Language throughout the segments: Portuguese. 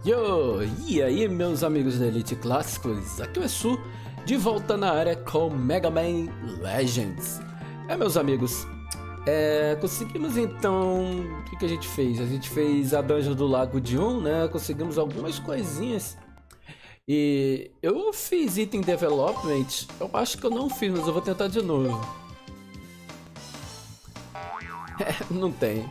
Yo! E aí, meus amigos da Elite Clássicos? Aqui é o Su, de volta na área com Mega Man Legends. Meus amigos, conseguimos então... O que a gente fez? A gente fez a Dungeon do Lago de né? Conseguimos algumas coisinhas. E eu fiz Item Development. Eu acho que eu não fiz, mas eu vou tentar de novo. Não tem.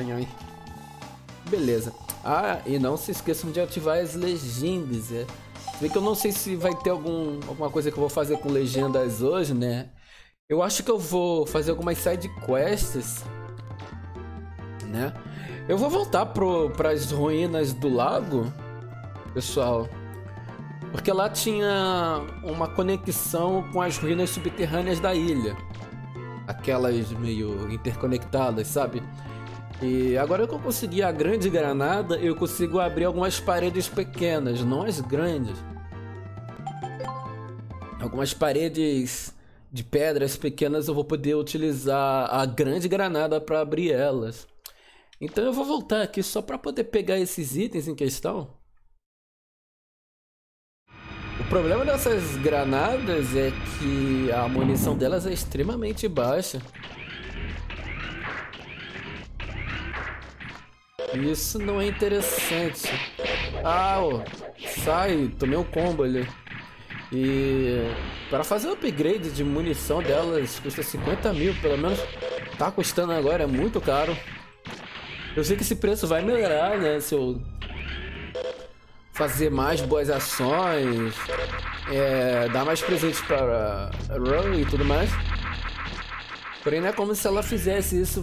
Beleza. Ah, e não se esqueçam de ativar as legendas. Vê que eu não sei se vai ter alguma coisa que eu vou fazer com legendas hoje, né? Eu acho que eu vou fazer algumas side quests, né? Eu vou voltar para as ruínas do lago, pessoal, porque lá tinha uma conexão com as ruínas subterrâneas da ilha, aquelas meio interconectadas, sabe? E agora que eu consegui a grande granada, eu consigo abrir algumas paredes pequenas, não as grandes. Algumas paredes de pedras pequenas eu vou poder utilizar a grande granada para abrir elas. Então eu vou voltar aqui só para poder pegar esses itens em questão. O problema dessas granadas é que a munição delas é extremamente baixa. Isso não é interessante. Ah, ó, sai, tomei um combo ali. E para fazer o upgrade de munição delas custa 50 mil, pelo menos tá custando agora, é muito caro. Eu sei que esse preço vai melhorar, né, se eu fazer mais boas ações, dar mais presentes para Run e tudo mais. Porém não é como se ela fizesse isso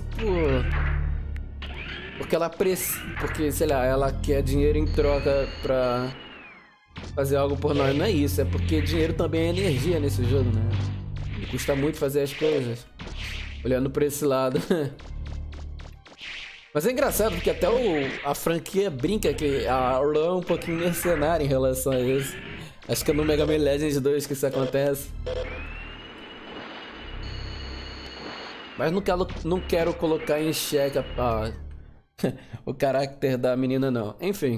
porque, sei lá, ela quer dinheiro em troca pra fazer algo por nós. Não é isso, é porque dinheiro também é energia nesse jogo, né? E custa muito fazer as coisas, olhando por esse lado. Mas é engraçado porque até a franquia brinca que a Orlan é um pouquinho mercenária em relação a isso. Acho que é no Mega Man Legends 2 que isso acontece. Mas não quero colocar em xeque o caráter da menina, não. Enfim.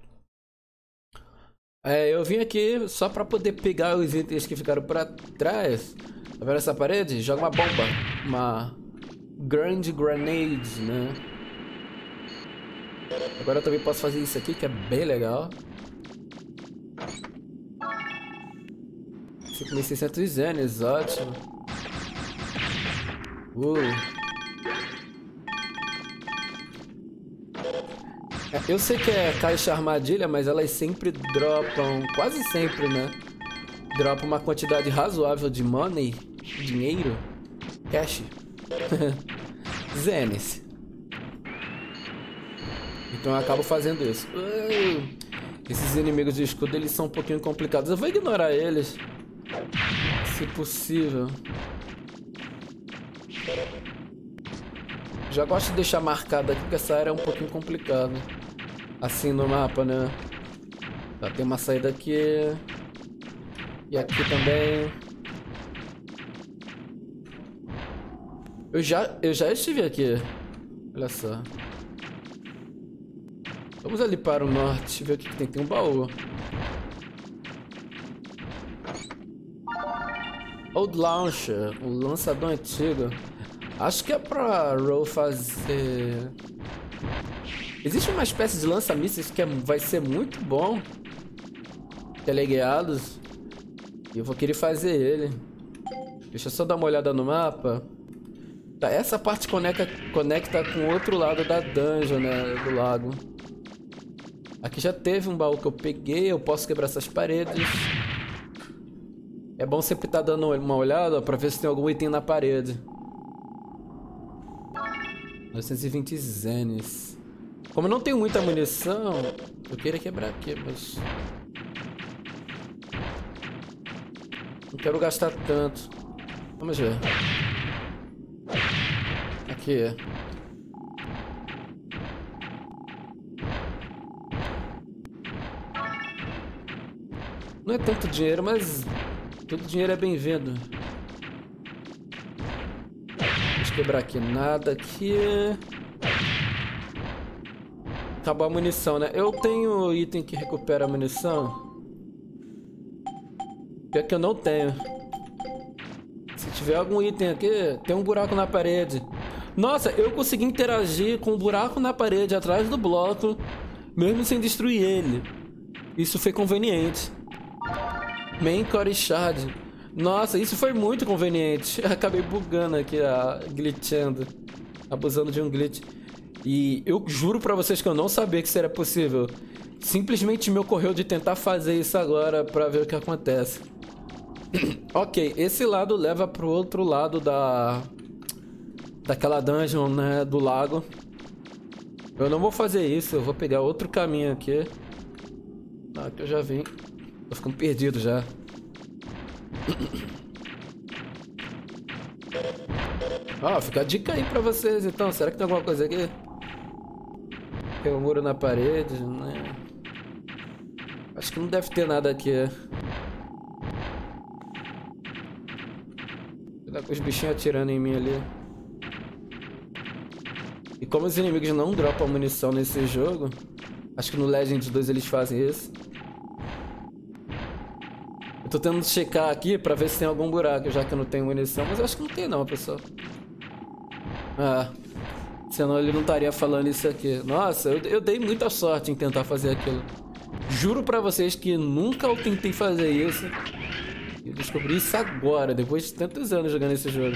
Eu vim aqui só pra poder pegar os itens que ficaram pra trás. Tá vendo essa parede? Joga uma bomba. Uma Grand Grenade, né? Agora eu também posso fazer isso aqui, que é bem legal. 5.600 yenes, ótimo. Eu sei que é caixa armadilha, mas elas sempre dropam, quase sempre, né? Dropam uma quantidade razoável de money, dinheiro, cash, zenes. Então eu acabo fazendo isso. Esses inimigos de escudo, eles são um pouquinho complicados. Eu vou ignorar eles, se possível. Já gosto de deixar marcado aqui, porque essa área é um pouquinho complicada. Assim no mapa, né? Tá, tem uma saída aqui. E aqui também. Eu já estive aqui. Olha só. Vamos ali para o norte, ver o que tem. Tem um baú. Old Launcher, um lançador antigo. Acho que é pra Roll fazer... Existe uma espécie de lança-mísseis que vai ser muito bom. Teleguiados. E eu vou querer fazer ele. Deixa eu só dar uma olhada no mapa. Tá, essa parte conecta com o outro lado da dungeon, né? Do lago. Aqui já teve um baú que eu peguei. Eu posso quebrar essas paredes. É bom sempre estar dando uma olhada pra ver se tem algum item na parede. 920 zenes. Como eu não tenho muita munição, eu queria quebrar aqui, mas... não quero gastar tanto. Vamos ver. Aqui. Não é tanto dinheiro, mas todo dinheiro é bem-vindo. Deixa eu quebrar aqui. Nada aqui. acabou a munição, né? Eu tenho item que recupera a munição. Pior que eu não tenho. Se tiver algum item aqui, tem um buraco na parede. Nossa, eu consegui interagir com um buraco na parede atrás do bloco, mesmo sem destruir ele. Isso foi conveniente. Main Core Shard. Nossa, isso foi muito conveniente. Acabei bugando aqui, glitchando. Abusando de um glitch. E eu juro pra vocês que eu não sabia que isso era possível. Simplesmente me ocorreu de tentar fazer isso agora pra ver o que acontece. Ok, esse lado leva pro outro lado daquela dungeon, né, do lago. Eu não vou fazer isso, eu vou pegar outro caminho aqui. Ah, que eu já vim. Tô ficando perdido já. Ó, fica a dica aí pra vocês então. Será que tem alguma coisa aqui? Tem um muro na parede, né? Acho que não deve ter nada aqui. Cuidado com os bichinhos atirando em mim ali. E como os inimigos não dropam munição nesse jogo, acho que no Legends 2 eles fazem isso. Eu tô tentando checar aqui pra ver se tem algum buraco, já que eu não tenho munição, mas eu acho que não tem não, pessoal. Ah, senão ele não estaria falando isso aqui. Nossa, eu dei muita sorte em tentar fazer aquilo. Juro pra vocês que nunca eu tentei fazer isso. Eu descobri isso agora, depois de tantos anos jogando esse jogo.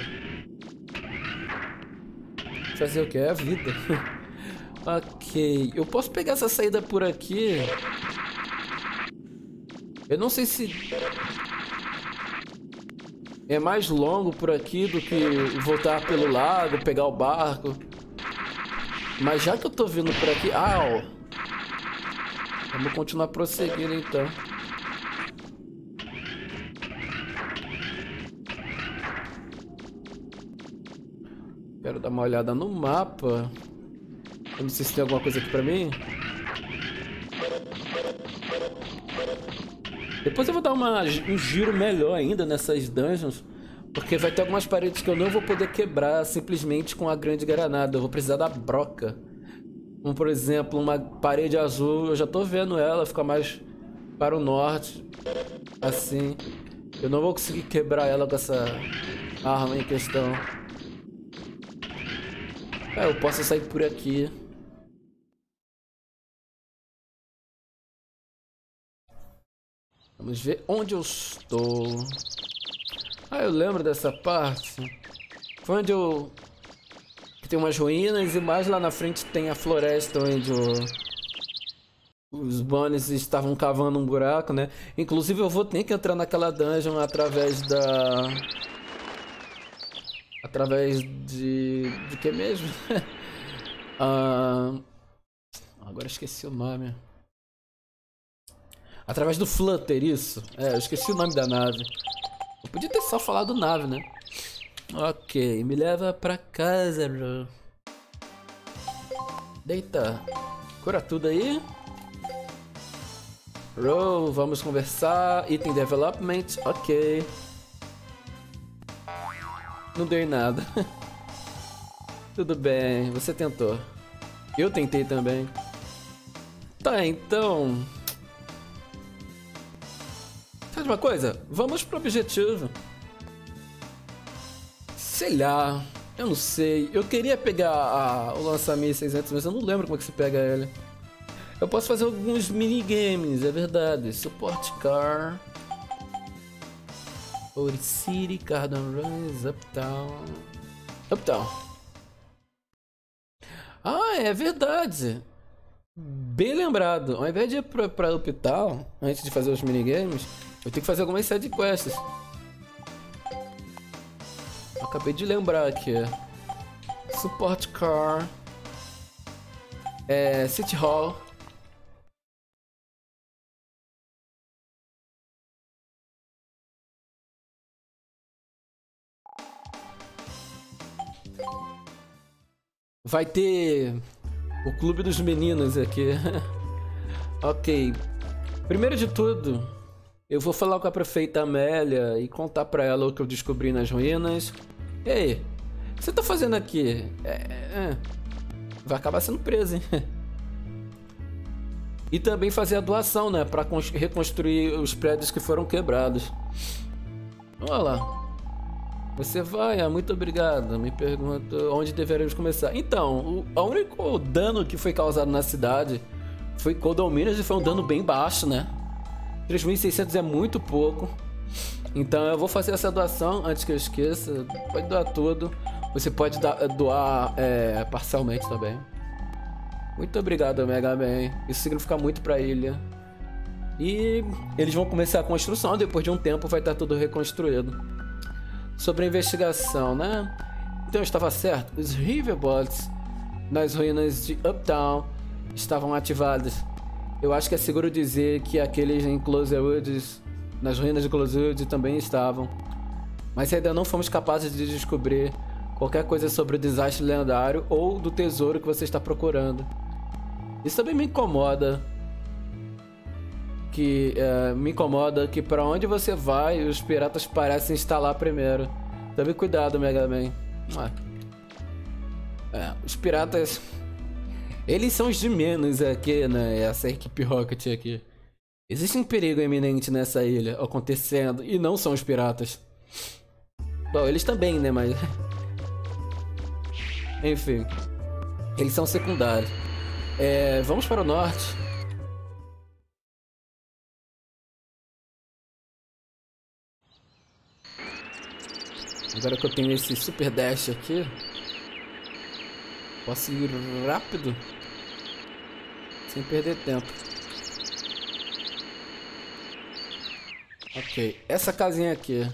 Fazer o que? É a vida. Ok, eu posso pegar essa saída por aqui. Eu não sei se é mais longo por aqui do que voltar pelo lago, pegar o barco. Mas já que eu tô vindo por aqui... Au! Vamos continuar prosseguindo então. Quero dar uma olhada no mapa. Eu não sei se tem alguma coisa aqui pra mim. Depois eu vou dar um giro melhor ainda nessas dungeons, porque vai ter algumas paredes que eu não vou poder quebrar simplesmente com a grande granada. Eu vou precisar da broca. Como por exemplo, uma parede azul, eu já tô vendo ela, fica mais para o norte. Assim. Eu não vou conseguir quebrar ela com essa arma em questão. Eu posso sair por aqui. Vamos ver onde eu estou. Ah, eu lembro dessa parte. Foi onde eu... que tem umas ruínas e mais lá na frente tem a floresta onde os bunnies estavam cavando um buraco, né? Inclusive eu vou ter que entrar naquela dungeon através da... através de que mesmo? Agora esqueci o nome. Através do Flutter, isso. É, eu esqueci o nome da nave. Eu podia ter só falado nave, né? Ok, me leva pra casa, bro. Deita. Cura tudo aí. Bro, vamos conversar. Item Development, ok. Não deu em nada. Tudo bem, você tentou. Eu tentei também. Tá, então... sabe uma coisa? Vamos pro objetivo. Sei lá, eu não sei. Eu queria pegar o lança-mísseis antes, mas eu não lembro como é que se pega ele. Eu posso fazer alguns minigames, é verdade. Support Car, Old City, Cardon Runs, Uptown. Uptown. Ah, é verdade. Bem lembrado. Ao invés de ir pra Uptown, antes de fazer os minigames, eu tenho que fazer algumas side quests. Acabei de lembrar aqui. Support Car. City Hall. Vai ter o Clube dos Meninos aqui. Ok. Primeiro de tudo, eu vou falar com a prefeita Amélia e contar pra ela o que eu descobri nas ruínas. E aí? O que você tá fazendo aqui? Vai acabar sendo preso, hein? E também fazer a doação, né? Pra reconstruir os prédios que foram quebrados. Olha lá. Você vai? Ah, muito obrigado. Me pergunta onde deveremos começar. Então, o único dano que foi causado na cidade foi condomínios e foi um dano bem baixo, né? 3.600 é muito pouco. Então eu vou fazer essa doação antes que eu esqueça. Pode doar tudo. Você pode doar parcialmente também. Muito obrigado, Mega Man. Isso significa muito pra ilha. E eles vão começar a construção. Depois de um tempo vai estar tudo reconstruído. Sobre a investigação, né? Então eu estava certo. Os Riverbots nas ruínas de Uptown estavam ativados. Eu acho que é seguro dizer que aqueles em Closerwood, nas ruínas de Closerwood, também estavam. Mas ainda não fomos capazes de descobrir qualquer coisa sobre o desastre lendário ou do tesouro que você está procurando. Isso também me incomoda. Me incomoda que para onde você vai, os piratas parecem estar lá primeiro. Tome cuidado, Mega Man. Os piratas... Eles são os de menos aqui, né? Essa equipe Rocket aqui. Existe um perigo iminente nessa ilha acontecendo e não são os piratas. Bom, eles também, né? Mas... Enfim. Eles são secundários. Vamos para o norte. Agora que eu tenho esse Super Dash aqui, posso ir rápido, sem perder tempo. Ok, essa casinha aqui.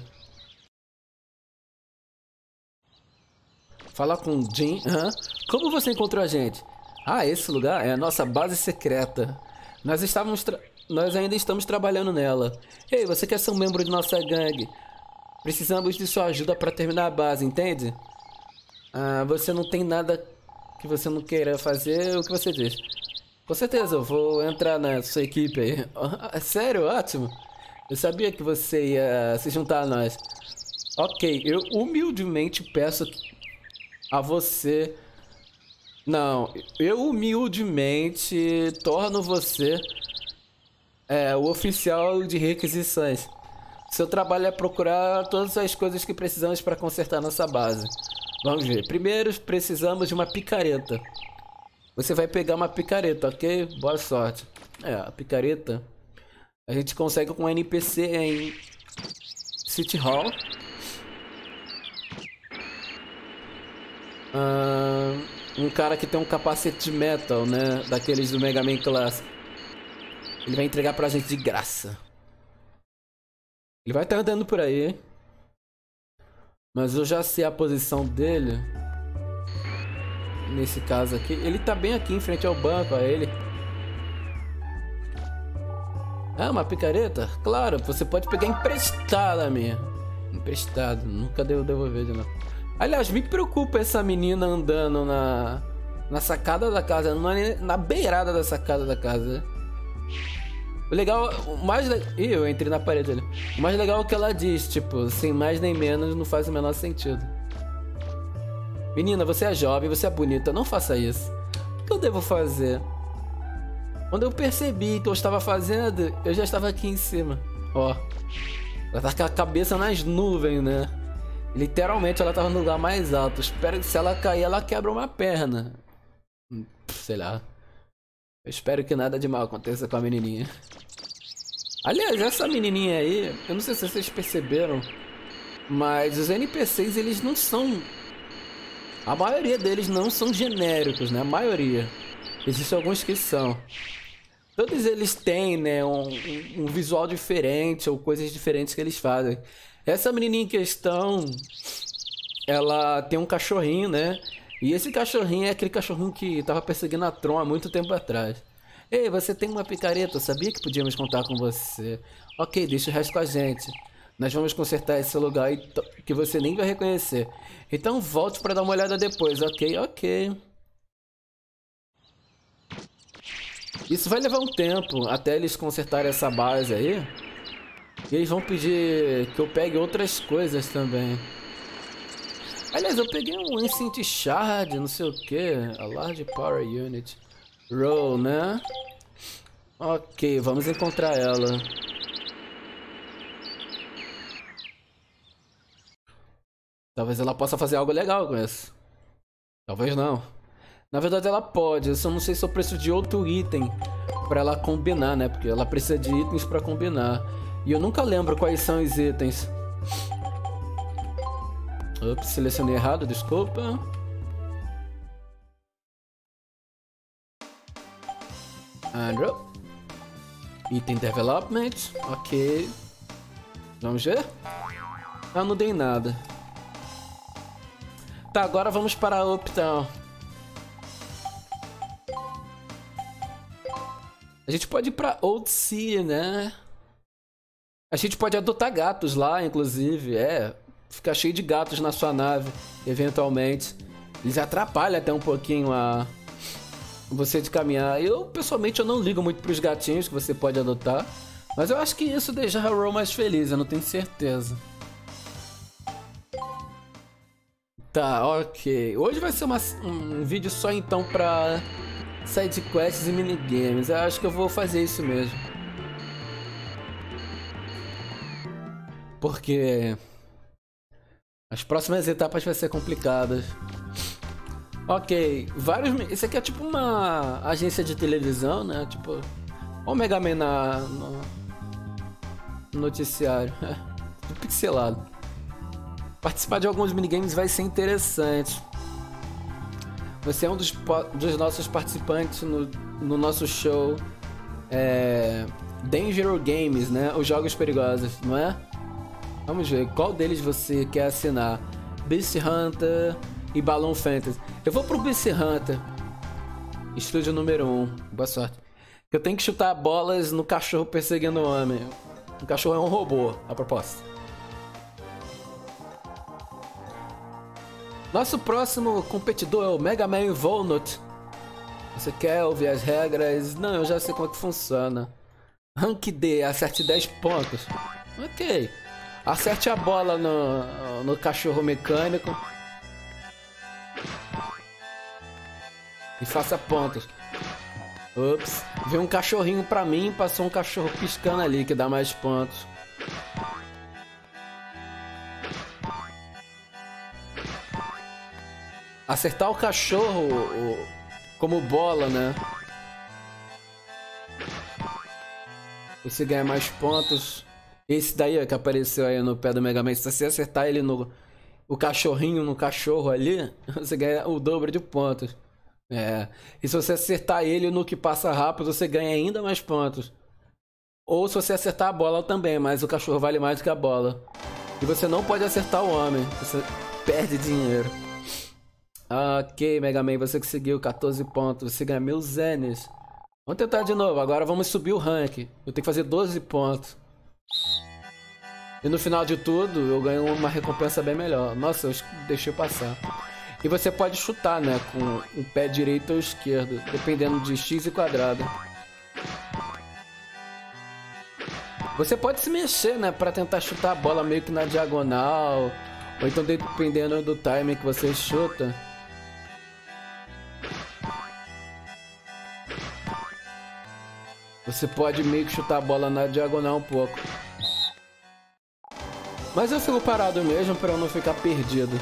Falar com o Jim. Como você encontrou a gente? Ah, esse lugar é a nossa base secreta. Nós ainda estamos trabalhando nela. Ei, você quer ser um membro de nossa gangue? Precisamos de sua ajuda para terminar a base, entende? Você não tem nada que você não queira fazer, o que você diz. Com certeza, eu vou entrar na sua equipe aí. Sério? Ótimo. Eu sabia que você ia se juntar a nós. Ok, eu humildemente peço a você... Não, eu humildemente torno você o oficial de requisições. Seu trabalho é procurar todas as coisas que precisamos para consertar nossa base. Vamos ver. Primeiro, precisamos de uma picareta. Você vai pegar uma picareta, ok? Boa sorte. A picareta a gente consegue com um NPC em City Hall. Um cara que tem um capacete de metal, né? Daqueles do Mega Man clássico. Ele vai entregar pra gente de graça. Ele vai estar andando por aí. Mas eu já sei a posição dele. Nesse caso aqui. Ele tá bem aqui em frente ao banco, a ele. Uma picareta? Claro, você pode pegar emprestada minha. Emprestado, nunca devo devolver de novo. Aliás, me preocupa essa menina andando na sacada da casa. Na beirada da sacada da casa. O legal, Ih, eu entrei na parede ali. O mais legal é o que ela diz, tipo, sem mais nem menos, não faz o menor sentido. Menina, você é jovem, você é bonita, não faça isso. O que eu devo fazer? Quando eu percebi que eu estava fazendo, eu já estava aqui em cima. Ó, ela tá com a cabeça nas nuvens, né? Literalmente ela tava no lugar mais alto. Espero que se ela cair, ela quebra uma perna. Sei lá. Eu espero que nada de mal aconteça com a menininha. Aliás, essa menininha aí, eu não sei se vocês perceberam, mas os NPCs, eles não são... A maioria deles não são genéricos, né? A maioria. Existem alguns que são. Todos eles têm, né, um visual diferente ou coisas diferentes que eles fazem. Essa menininha em questão, ela tem um cachorrinho, né? E esse cachorrinho é aquele cachorrinho que tava perseguindo a Tron há muito tempo atrás. Ei, você tem uma picareta, eu sabia que podíamos contar com você. Ok, deixa o resto com a gente. Nós vamos consertar esse lugar que você nem vai reconhecer. Então volte para dar uma olhada depois, ok? Ok. Isso vai levar um tempo até eles consertarem essa base aí. E eles vão pedir que eu pegue outras coisas também. Aliás, eu peguei um Ancient Shard, não sei o que. A Large Power Unit. Roll, né? Ok, vamos encontrar ela. Talvez ela possa fazer algo legal com isso. Talvez não. Na verdade ela pode, eu só não sei se eu preciso de outro item pra ela combinar, né? Porque ela precisa de itens pra combinar. E eu nunca lembro quais são os itens. Ops, selecionei errado, desculpa. Andrew. Item Development, ok. Vamos ver? Ah, não dei nada. Tá, agora vamos para Uptown. A gente pode ir pra Old Sea, né? A gente pode adotar gatos lá, inclusive. É, ficar cheio de gatos na sua nave, eventualmente. Eles atrapalham até um pouquinho você de caminhar. Eu, pessoalmente, eu não ligo muito pros gatinhos que você pode adotar. Mas eu acho que isso deixa a Ro mais feliz, eu não tenho certeza. Tá, ok. Hoje vai ser um vídeo só então pra sidequests e minigames. Eu acho que eu vou fazer isso mesmo. Porque as próximas etapas vão ser complicadas. Ok, vários... Isso aqui é tipo uma agência de televisão, né? Tipo... Olha o Mega Man no noticiário. Tudo pixelado. Participar de alguns minigames vai ser interessante. Você é um dos nossos participantes no nosso show Dangerous Games, né? Os jogos perigosos, não é? Vamos ver, qual deles você quer assinar? Beast Hunter e Balloon Fantasy. Eu vou pro Beast Hunter. Estúdio número 1. Boa sorte. Eu tenho que chutar bolas no cachorro perseguindo o homem. O cachorro é um robô, a propósito. Nosso próximo competidor é o Mega Man Volnut. Você quer ouvir as regras? Não, eu já sei como é que funciona. Rank D, acerte 10 pontos. Ok. Acerte a bola no cachorro mecânico. E faça pontos. Ups. Veio um cachorrinho pra mim, passou um cachorro piscando ali, que dá mais pontos. Acertar o cachorro como bola, né? Você ganha mais pontos. Esse daí, ó, que apareceu aí no pé do Mega Man, se você acertar ele o cachorrinho no cachorro ali, você ganha o dobro de pontos. É. E se você acertar ele no que passa rápido, você ganha ainda mais pontos. Ou se você acertar a bola também, mas o cachorro vale mais do que a bola. E você não pode acertar o homem, você perde dinheiro. Ok, Mega Man, você conseguiu 14 pontos, você ganha 1000 zenes. Vamos tentar de novo, agora vamos subir o rank. Eu tenho que fazer 12 pontos. E no final de tudo, eu ganho uma recompensa bem melhor. Nossa, eu deixei passar. E você pode chutar, né, com o pé direito ou esquerdo, dependendo de X e quadrado. Você pode se mexer, né, pra tentar chutar a bola meio que na diagonal. Ou então dependendo do timing que você chuta. Você pode meio que chutar a bola na diagonal um pouco. Mas eu fico parado mesmo pra eu não ficar perdido.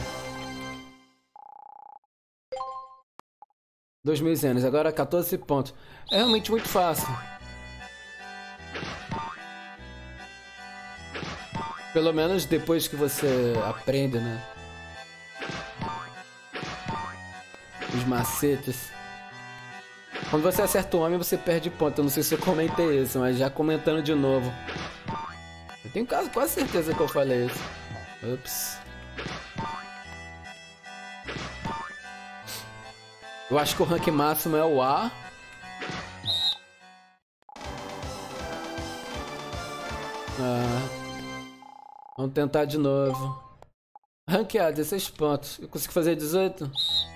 2.000 zenes, agora 14 pontos. É realmente muito fácil. Pelo menos depois que você aprende, né? Os macetes. Quando você acerta o homem, você perde ponto. Eu não sei se eu comentei isso, mas já comentando de novo. Eu tenho quase certeza que eu falei isso. Ups. Eu acho que o rank máximo é o A. Vamos tentar de novo. Rank A, 16 pontos. Eu consigo fazer 18?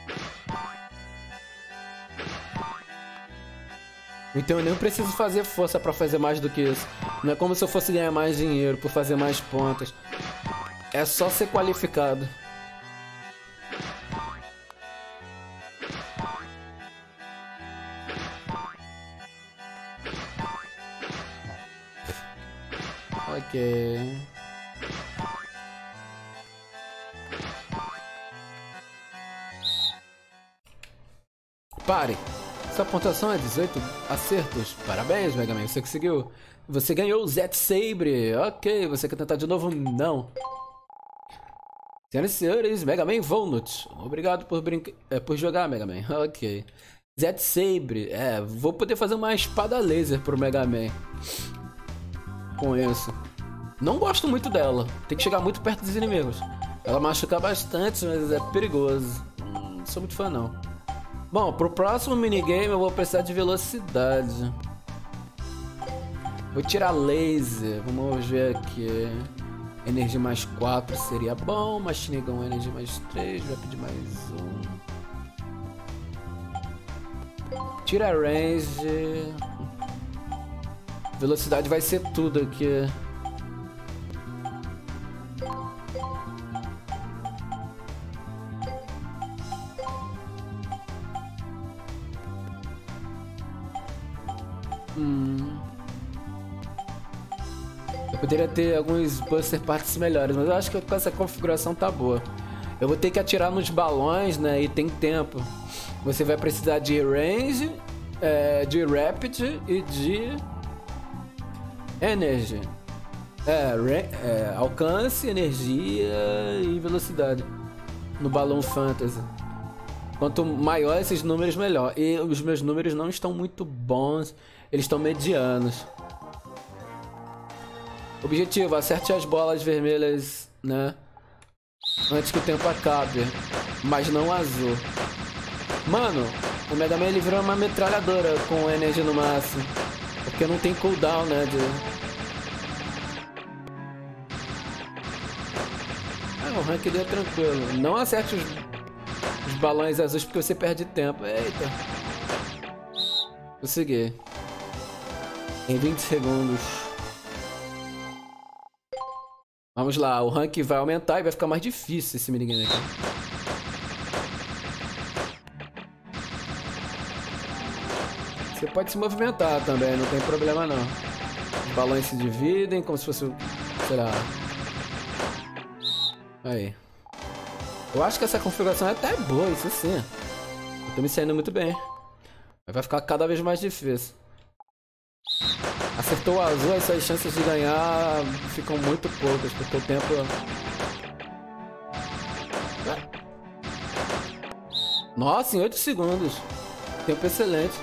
Então eu nem preciso fazer força pra fazer mais do que isso. Não é como se eu fosse ganhar mais dinheiro por fazer mais pontos. É só ser qualificado. Ok. Pare! Sua pontuação é 18 acertos. Parabéns, Mega Man, você conseguiu. Você ganhou o Z Sabre. Ok, você quer tentar de novo? Não. Senhoras e senhores, Mega Man Volnut. Obrigado por jogar, Mega Man. Ok. Z Sabre. Vou poder fazer uma espada laser pro Mega Man. Com isso. Não gosto muito dela. Tem que chegar muito perto dos inimigos. Ela machuca bastante, mas é perigoso. Não sou muito fã, não. Bom, pro próximo minigame eu vou precisar de velocidade. Vou tirar laser. Vamos ver aqui. Energia mais 4 seria bom. Machine Gun Energy mais 3. Rapid mais 1. Tira range. Velocidade vai ser tudo aqui. Eu poderia ter alguns Buster Parts melhores, mas eu acho que com essa configuração tá boa. Eu vou ter que atirar nos balões, né? E tem tempo. Você vai precisar de range, de rapid e de energy. Alcance, energia e velocidade no balão fantasy. Quanto maior esses números, melhor. E os meus números não estão muito bons, eles estão medianos. Objetivo, acerte as bolas vermelhas, né? Antes que o tempo acabe. Mas não azul. Mano, o Mega Man ele virou uma metralhadora com energia no máximo. Porque não tem cooldown, né? O rank dele é tranquilo. Não acerte os balões azuis porque você perde tempo. Eita. Consegui. Em 20 segundos. Vamos lá, o rank vai aumentar e vai ficar mais difícil esse minigame aqui. Você pode se movimentar também, não tem problema não. Os balões se dividem como se fosse, sei lá. Aí. Eu acho que essa configuração é até boa, isso sim. Eu tô me saindo muito bem. Mas vai ficar cada vez mais difícil. Acertou o azul, as suas chances de ganhar ficam muito poucas, porque o tempo... Nossa, em 8 segundos. Tempo excelente.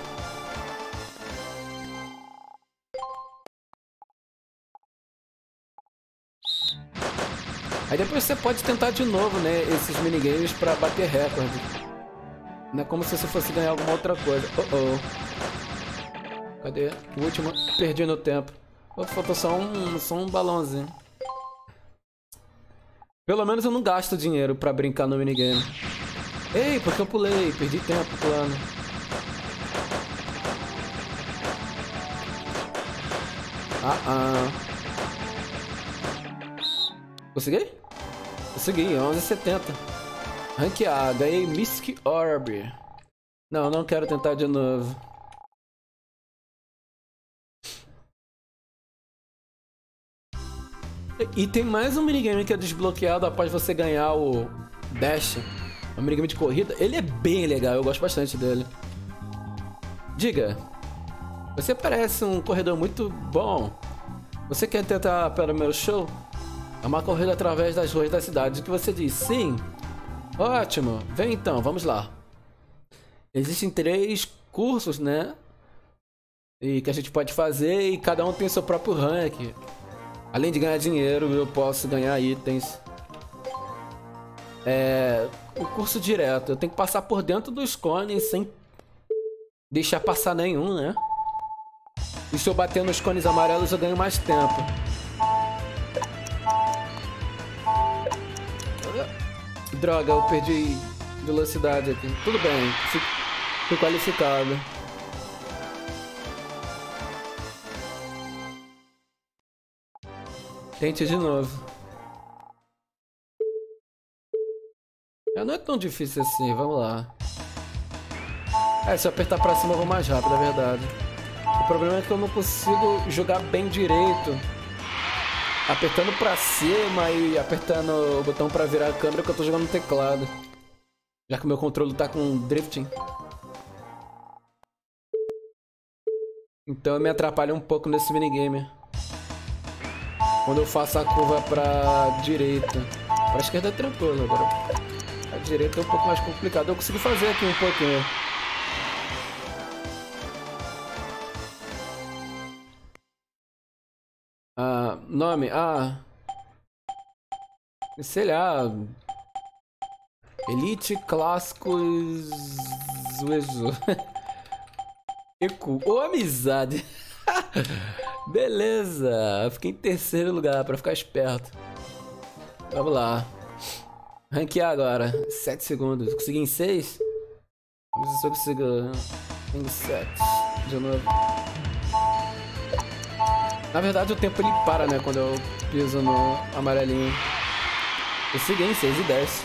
Aí depois você pode tentar de novo, né, esses minigames pra bater recorde. Não é como se você fosse ganhar alguma outra coisa. Cadê? O último, perdi no tempo. Faltou só um balãozinho. Pelo menos eu não gasto dinheiro pra brincar no minigame. Ei, porque eu pulei, perdi tempo pulando. Consegui? Consegui, 11,70. Rank A, ganhei Mystic Orb. Não, não quero tentar de novo. E tem mais um minigame que é desbloqueado após você ganhar o Dash. É um minigame de corrida. Ele é bem legal, eu gosto bastante dele. Diga, você parece um corredor muito bom. Você quer tentar para o meu show? É uma corrida através das ruas da cidade. O que você diz? Sim? Ótimo, vem então, vamos lá. Existem 3 cursos, né? E que a gente pode fazer e cada um tem seu próprio rank. Além de ganhar dinheiro, eu posso ganhar itens. O curso direto. Eu tenho que passar por dentro dos cones sem deixar passar nenhum, né? E se eu bater nos cones amarelos, eu ganho mais tempo. Droga, eu perdi velocidade aqui. Tudo bem, fui qualificado. Tente de novo. Não é tão difícil assim, vamos lá. Se eu apertar pra cima eu vou mais rápido, é verdade. O problema é que eu não consigo jogar bem direito apertando pra cima e apertando o botão pra virar a câmera que eu tô jogando no teclado. Já que o meu controle tá com drifting. Então eu me atrapalho um pouco nesse minigame. Quando eu faço a curva pra direita. Pra esquerda é tranquilo, agora a direita é um pouco mais complicado. Eu consigo fazer aqui um pouquinho. Nome? Sei lá. Elite Clássicos. Eco. Ô, amizade. Beleza. Eu fiquei em terceiro lugar pra ficar esperto. Vamos lá. Ranquear agora. 7 segundos. Consegui em 6? Vamos ver se eu consigo em 7. De novo. Na verdade o tempo ele para, né? Quando eu piso no amarelinho. Eu segui em 6 e 10.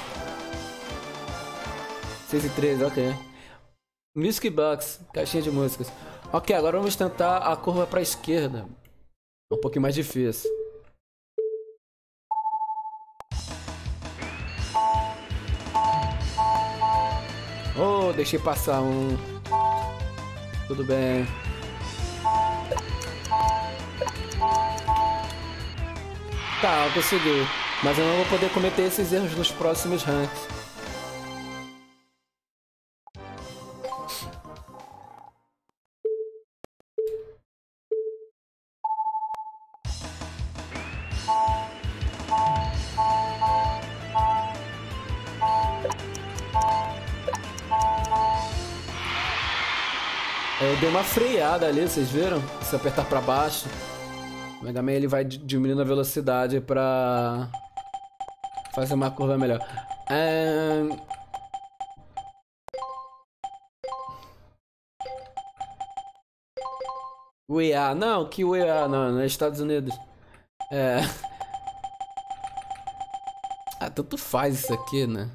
6 e 13, ok. Music Box, caixinha de músicas. Ok, agora vamos tentar a curva pra esquerda. É um pouquinho mais difícil. Oh, deixei passar um. Tudo bem. Tá, eu consegui. Mas eu não vou poder cometer esses erros nos próximos ranks. Eu dei uma freada ali, vocês viram? Se apertar pra baixo, o Mega Man ele vai diminuindo a velocidade pra fazer uma curva melhor. UEA, não, que UEA não, nos Estados Unidos. Tanto faz isso aqui, né?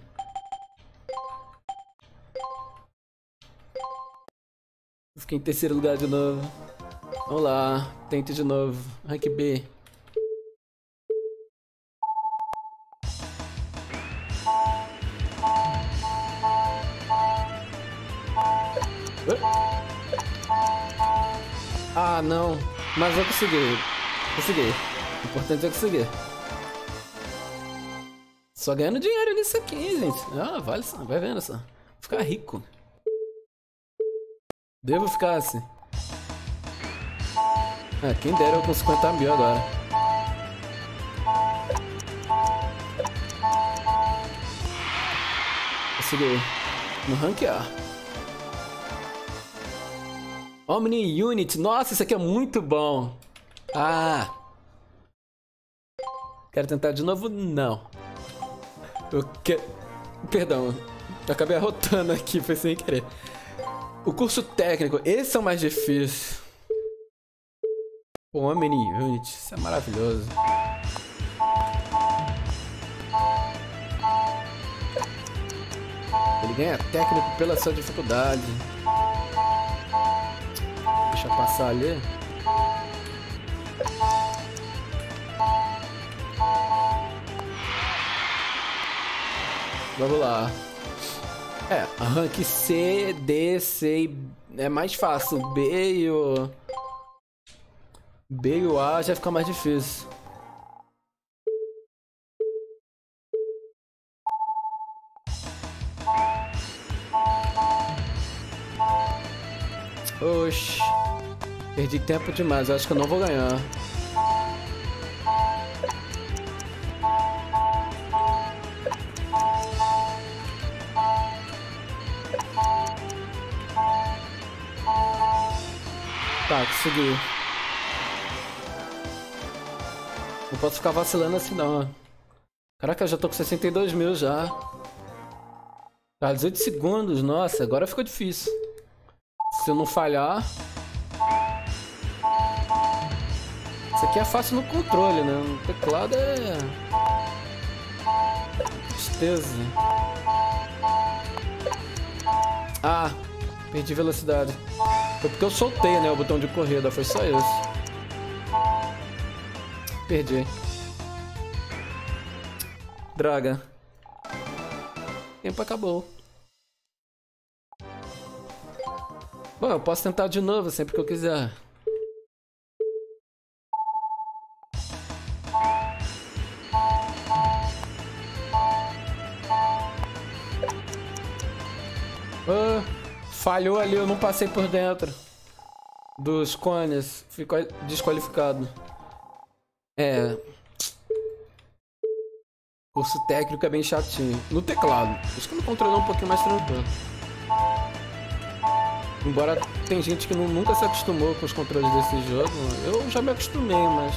Fiquei em terceiro lugar de novo. Vamos lá, tente de novo. Rank B. Ah, não. Mas eu consegui. Consegui. O importante é conseguir. Só ganhando dinheiro nisso aqui, gente. Ah, vale só. Vai vendo só. Vou ficar rico. Devo ficar assim. Quem dera eu com 50 mil agora. Consegui. No rank A. Omni Unit. Nossa, isso aqui é muito bom. Quero tentar de novo? Não. Perdão. Eu acabei arrotando aqui, foi sem querer. O curso técnico, esse é o mais difícil. O Omni Unit, isso é maravilhoso. Ele ganha técnico pela sua dificuldade. Deixa eu passar ali. Vamos lá. A rank C, D, C é mais fácil. B e o A já fica mais difícil. Oxi. Perdi tempo demais, eu acho que eu não vou ganhar. Tá, consegui. Não posso ficar vacilando assim não. Caraca, eu já tô com 62 mil já. Tá, 18 segundos, nossa, agora ficou difícil. Se eu não falhar... Isso aqui é fácil no controle, né? No teclado é... tristeza. Perdi velocidade. Foi porque eu soltei, né, o botão de corrida, foi só isso. Perdi. Droga. O tempo acabou. Bom, eu posso tentar de novo sempre que eu quiser. Falhou ali, eu não passei por dentro dos cones. Ficou desqualificado. É. Curso técnico é bem chatinho. No teclado. Acho que no controle é um pouquinho mais tranquilo. Embora tem gente que nunca se acostumou com os controles desse jogo. Eu já me acostumei, mas...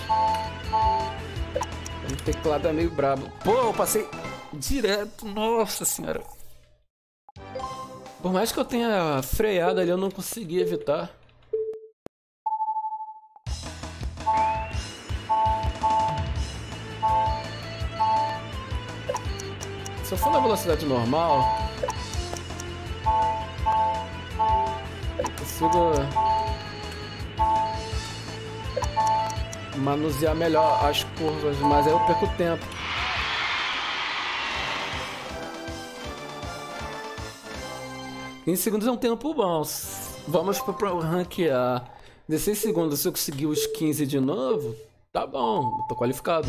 o teclado é meio brabo. Pô, eu passei direto. Nossa senhora. Por mais que eu tenha freado ali, eu não consegui evitar. Se eu for na velocidade normal, eu consigo manusear melhor as curvas, mas aí eu perco tempo. Em segundos é um tempo bom. Vamos pro ranquear. 16 segundos, se eu conseguir os 15 de novo, tá bom, eu tô qualificado.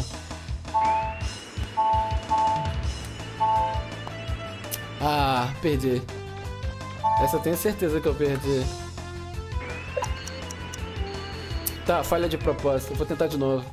Ah, perdi. Essa eu tenho certeza que eu perdi. Tá, falha de propósito, eu vou tentar de novo.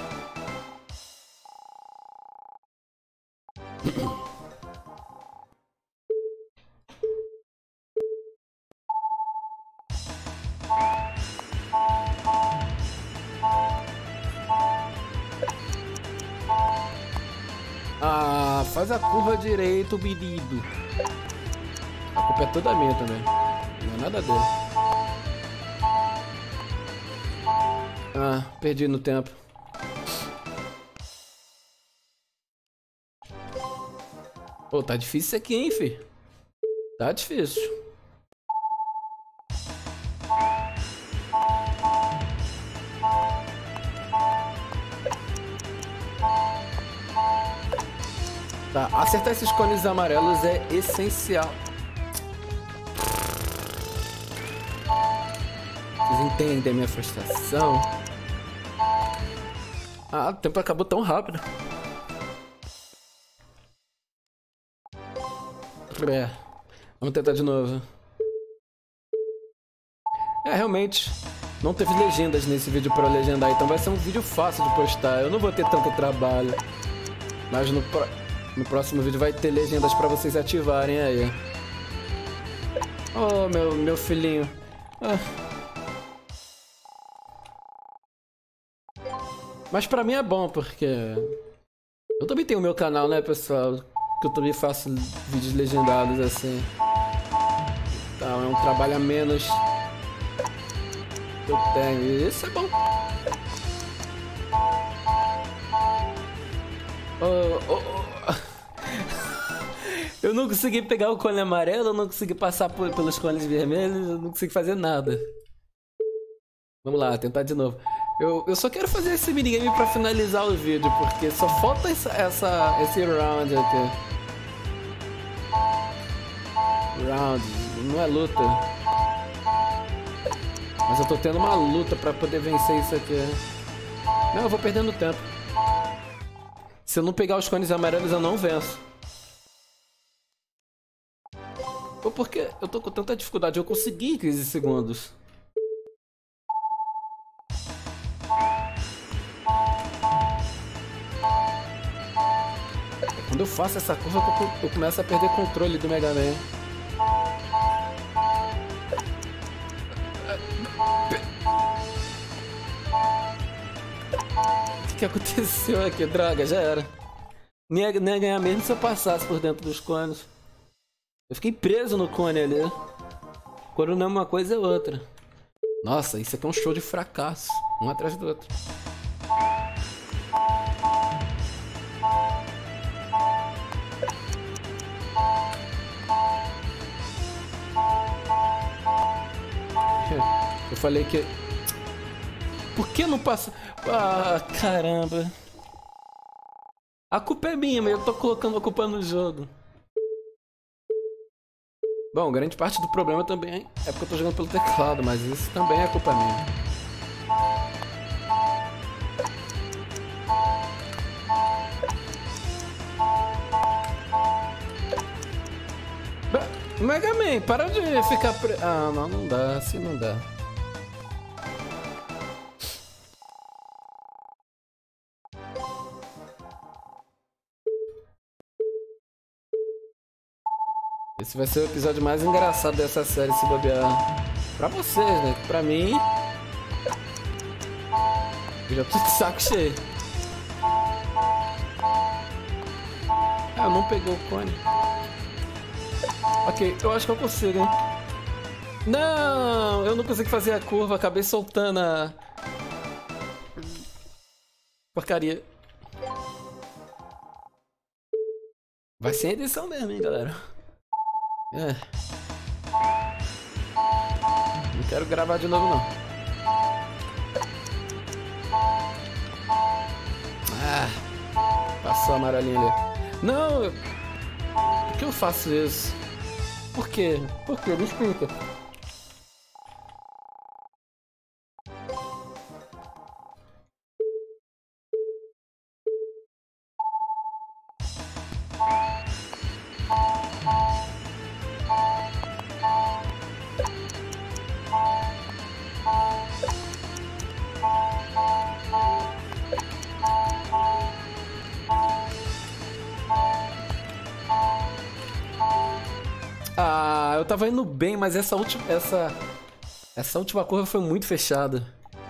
Ah, faz a curva direito, menino. A culpa é toda minha também. Não é nada dele. Ah, perdi no tempo. Pô, tá difícil isso aqui, hein, fi? Tá difícil. Tá, acertar esses cones amarelos é essencial. Vocês entendem a minha frustração? Ah, o tempo acabou tão rápido. É, vamos tentar de novo. É, realmente, não teve legendas nesse vídeo pra eu legendar, então vai ser um vídeo fácil de postar. Eu não vou ter tanto trabalho. Mas no próximo vídeo vai ter legendas pra vocês ativarem aí. Oh, meu filhinho. Ah. Mas pra mim é bom, porque... eu também tenho o meu canal, né, pessoal? Que eu também faço vídeos legendados assim. Então é um trabalho a menos que eu tenho. E isso é bom. Eu não consegui pegar o cone amarelo, eu não consegui passar pelos cones vermelhos, eu não consegui fazer nada. Vamos lá, tentar de novo. Eu só quero fazer esse minigame pra finalizar o vídeo, porque só falta esse round aqui. Round, não é luta. Mas eu tô tendo uma luta pra poder vencer isso aqui. Não, eu vou perdendo tempo. Se eu não pegar os cones amarelos, eu não venço. Ou porque eu tô com tanta dificuldade, eu consegui 15 segundos. Quando eu faço essa curva, eu começo a perder controle do Mega Man. O que aconteceu aqui? Droga, já era. Nem ia ganhar mesmo se eu passasse por dentro dos cones. Eu fiquei preso no cone ali. Quando não é uma coisa, é outra. Nossa, isso aqui é um show de fracasso. Um atrás do outro. Eu falei que... por que não passa... ah, caramba. A culpa é minha, mas eu tô colocando a culpa no jogo. Bom, grande parte do problema também é porque eu tô jogando pelo teclado, mas isso também é culpa minha. Mega Man, para de ficar Ah, não, não dá, assim não dá. Esse vai ser o episódio mais engraçado dessa série, se bobear. Pra vocês, né? Pra mim... eu já tô de saco cheio. Ah, não pegou o cone. Ok, eu acho que eu consigo, hein? Não, eu não consegui fazer a curva, acabei soltando a... porcaria. Vai ser edição mesmo, hein, galera? É. Não quero gravar de novo, não. Ah, passou a amarelinha ali. Não, por que eu faço isso? Por quê? Por quê? Me explica. Ah, eu tava indo bem, mas essa última curva foi muito fechada.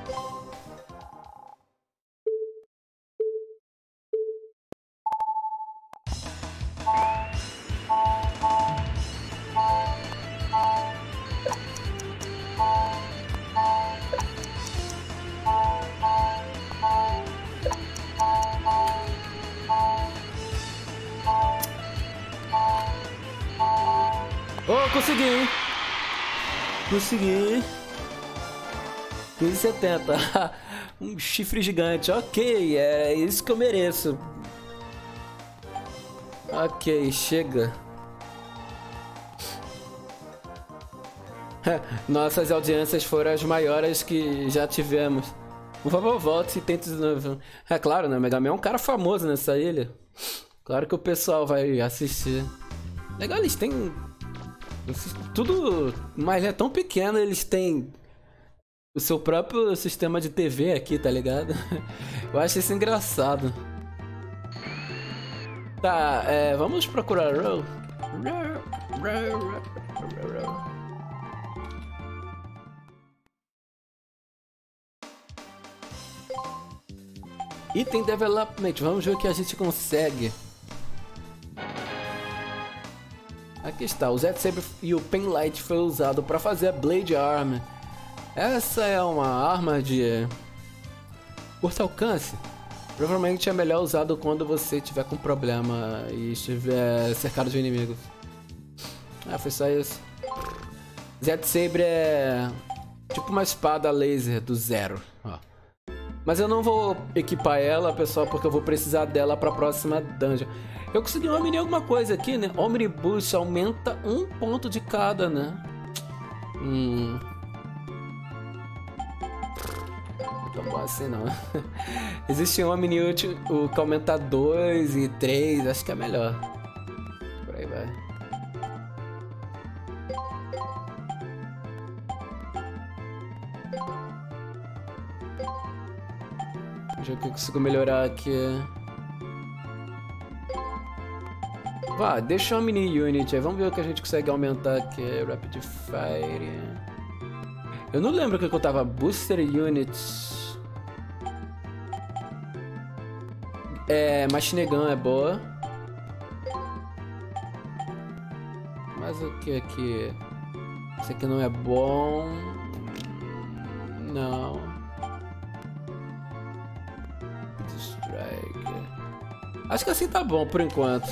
Oh, consegui, hein? Consegui. 15,70. Um chifre gigante. Ok, é isso que eu mereço. Ok, chega. Nossas audiências foram as maiores que já tivemos. Por favor, volte e tente de novo. É claro, né? Mega Man é um cara famoso nessa ilha. Claro que o pessoal vai assistir. Legal, eles têm... tudo... mas é tão pequeno, eles têm... o seu próprio sistema de TV aqui, tá ligado? Eu acho isso engraçado. Tá, vamos procurar Row. Item Development, vamos ver o que a gente consegue. Aqui está, o Z Saber e o Penlight foi usado para fazer a Blade Arm. Essa é uma arma de curto alcance. Provavelmente é melhor usado quando você tiver com problema e estiver cercado de inimigos. Ah, foi só isso. Z Saber é tipo uma espada laser do zero. Ó. Mas eu não vou equipar ela, pessoal, porque eu vou precisar dela para a próxima dungeon. Eu consegui omni alguma coisa aqui, né? Omnibus aumenta 1 ponto de cada, né? Não tão bom assim, não. Existe um Omni útil, o que aumenta 2 e 3, acho que é melhor. Por aí vai. Deixa eu ver o que eu consigo melhorar aqui. Vá, deixa o mini unit aí, vamos ver o que a gente consegue aumentar aqui. Rapid Fire. Eu não lembro o que eu tava. Booster Units. Machine Gun é boa. Mas o que aqui? Isso aqui não é bom. Não. Strike. Acho que assim tá bom por enquanto.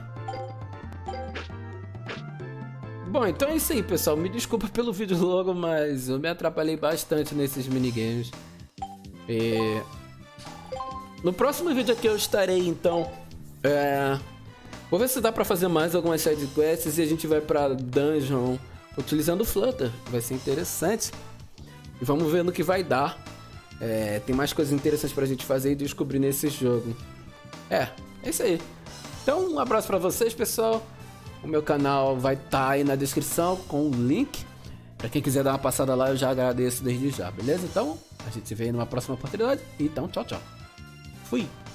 Bom, então é isso aí, pessoal. Me desculpa pelo vídeo longo, mas eu me atrapalhei bastante nesses minigames. No próximo vídeo aqui eu estarei, então, Vou ver se dá pra fazer mais algumas side quests e a gente vai pra dungeon utilizando o Flutter. Vai ser interessante. E vamos ver no que vai dar. Tem mais coisas interessantes pra gente fazer e descobrir nesse jogo. É isso aí. Então, um abraço pra vocês, pessoal. O meu canal vai estar aí na descrição com o link. Pra quem quiser dar uma passada lá, eu já agradeço desde já, beleza? Então, a gente se vê aí numa próxima oportunidade. Então, tchau, tchau. Fui!